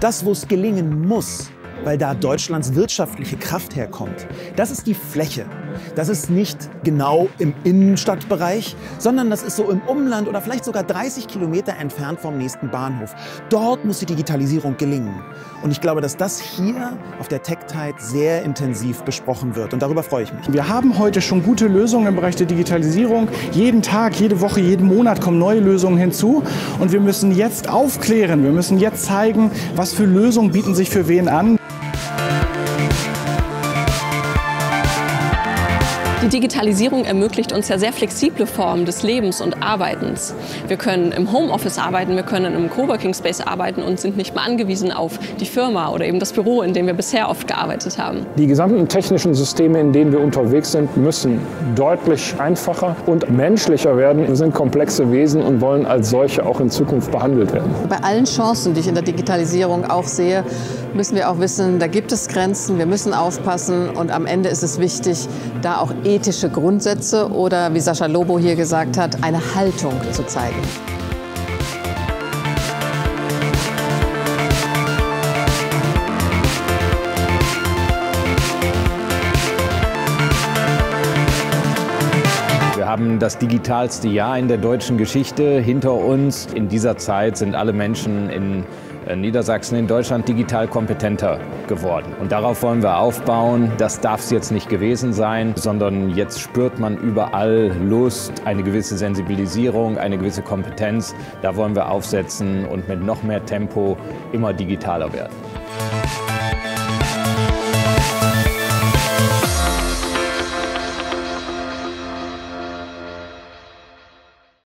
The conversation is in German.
Das, wo es gelingen muss, weil da Deutschlands wirtschaftliche Kraft herkommt, das ist die Fläche. Das ist nicht genau im Innenstadtbereich, sondern das ist so im Umland oder vielleicht sogar 30 Kilometer entfernt vom nächsten Bahnhof. Dort muss die Digitalisierung gelingen. Und ich glaube, dass das hier auf der TechTide sehr intensiv besprochen wird. Und darüber freue ich mich. Wir haben heute schon gute Lösungen im Bereich der Digitalisierung. Jeden Tag, jede Woche, jeden Monat kommen neue Lösungen hinzu. Und wir müssen jetzt aufklären, wir müssen jetzt zeigen, was für Lösungen bieten sich für wen an. Die Digitalisierung ermöglicht uns ja sehr flexible Formen des Lebens und Arbeitens. Wir können im Homeoffice arbeiten, wir können im Coworking Space arbeiten und sind nicht mehr angewiesen auf die Firma oder eben das Büro, in dem wir bisher oft gearbeitet haben. Die gesamten technischen Systeme, in denen wir unterwegs sind, müssen deutlich einfacher und menschlicher werden. Wir sind komplexe Wesen und wollen als solche auch in Zukunft behandelt werden. Bei allen Chancen, die ich in der Digitalisierung auch sehe, müssen wir auch wissen, da gibt es Grenzen, wir müssen aufpassen und am Ende ist es wichtig, da auch ethische Grundsätze oder, wie Sascha Lobo hier gesagt hat, eine Haltung zu zeigen. Wir haben das digitalste Jahr in der deutschen Geschichte hinter uns. In dieser Zeit sind alle Menschen in Niedersachsen, in Deutschland digital kompetenter geworden. Und darauf wollen wir aufbauen. Das darf es jetzt nicht gewesen sein, sondern jetzt spürt man überall Lust, eine gewisse Sensibilisierung, eine gewisse Kompetenz. Da wollen wir aufsetzen und mit noch mehr Tempo immer digitaler werden.